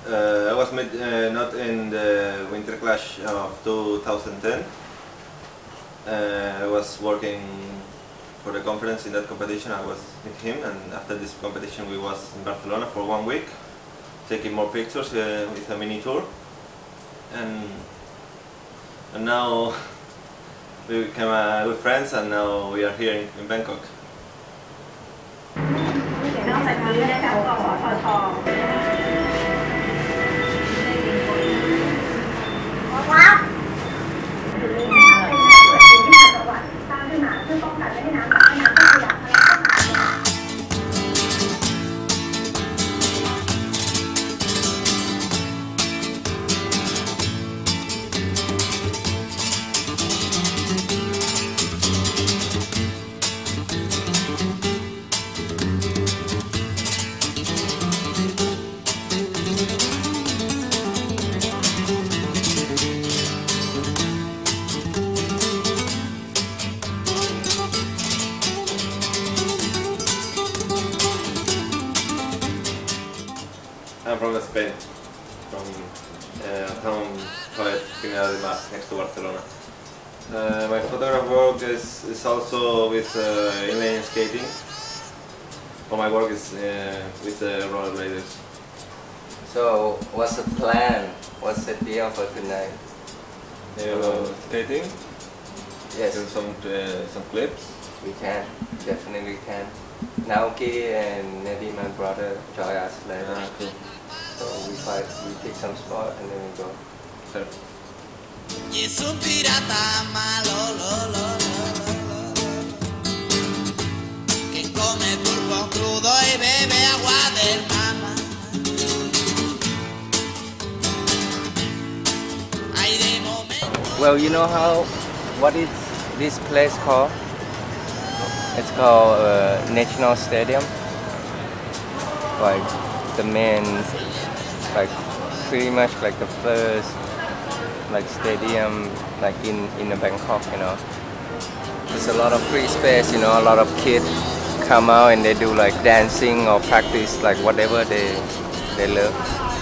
I was not in the Winter Clash of 2010. I was working for the conference in that competition. I was with him, and after this competition we was in Barcelona for 1 week, taking more pictures with a mini tour, and now we became good friends, and now we are here in Bangkok. นอกจากนี้นะคะกสทช.ว้าวอยู่นี่นะคะเป็นที่จังหวัดสร้างขึ้นมาเพื่อป้องกันไม่ให้น้ำจากแม่น้ำเจ้าพระยาทะลักเข้าหา I'm from Spain, from a town called Pineda de Mar, next to Barcelona. My photograph work is also with inline skating. All my work is with rollerbladers. So, what's the plan? What's the deal for tonight? Skating? Yes, Do some clips. we can. Definitely can. Naoki and Neddy, my brother, join us later. Cool. So we pick some spot and then we go. Sure. Y es un pirata malo, que come pulpo crudo y bebe agua del mar. Ay, de momento. Well, you know what is this place called? It's called National Stadium. Like the main, like pretty much like the first like stadium like in Bangkok, you know. There's a lot of free space, you know, a lot of kids come out and they do like dancing or practice like whatever they love.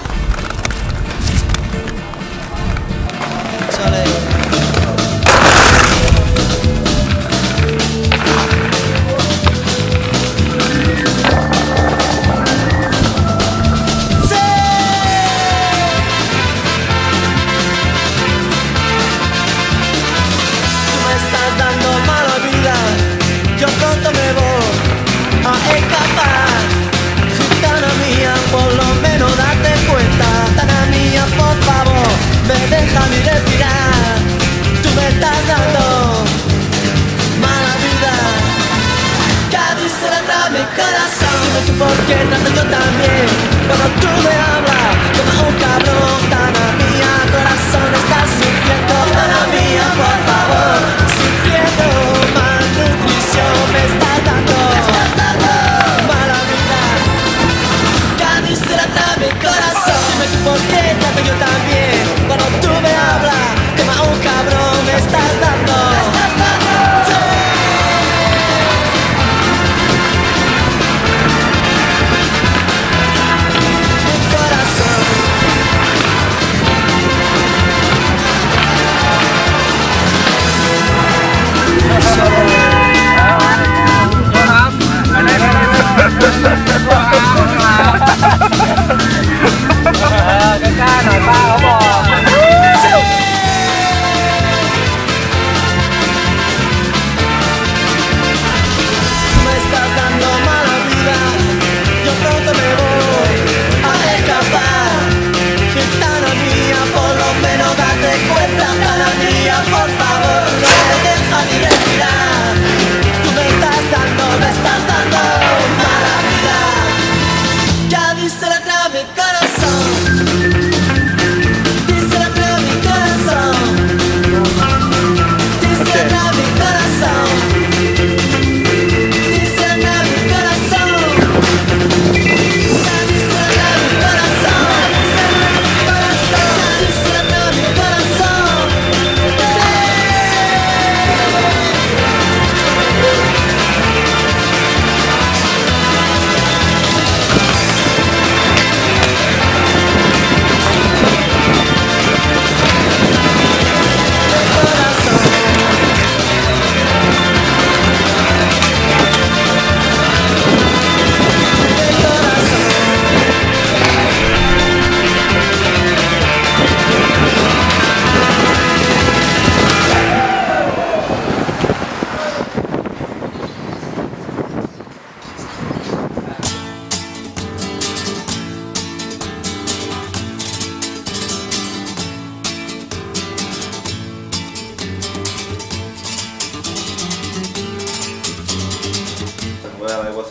Yo pronto me voy a escapar. Gitana mía, por lo menos date cuenta. Gitana mía, por favor, me deja mi respirar. Tú me estás dando mala vida. Cádiz se la da mi corazón. Dime tú por qué tanto yo también. Cuando tú me hablas como un cabrón. Gitana mía, corazón, estás sufriendo. Gitana mía, por favor, sufriendo. Me estás dando mala vida. Cádiz se la da mi corazón. Dime tú por qué tanto yo también. Cuando tú me hablas como a un cabrón. Me estás dando.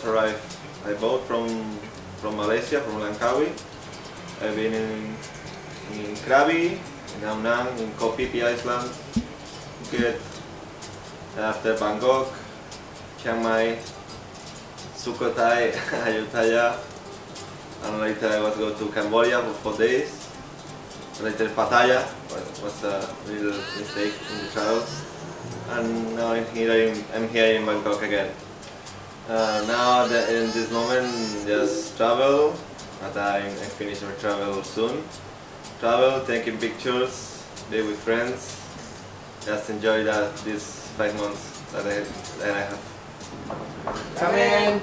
arrived by boat from Malaysia, from Langkawi. I've been in Krabi, in Ao Nang, in Koh Phi Phi Island, Phuket, after Bangkok, Chiang Mai, Sukhothai, Ayutthaya, and later I was go to Cambodia for 4 days. Later Pattaya was a little mistake in the travel, and now I'm here in Bangkok again. Now in this moment just travel, but I finish my travel soon. Travel, taking pictures, be with friends, just enjoy these 5 months that I have. Come in.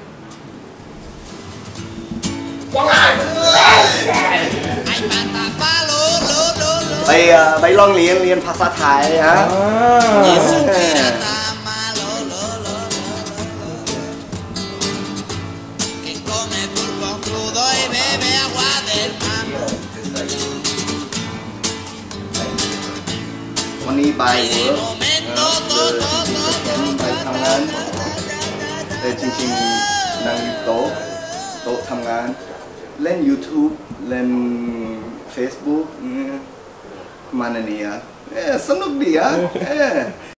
Bay long liênภาษาไทยฮะ วันนี้ไปเวิร์กไปทำงานแต่จริงๆนั่งอยู่โต๊ะทำงานเล่น YouTube เล่น Facebook มาในนี้สนุกดีอ่ะ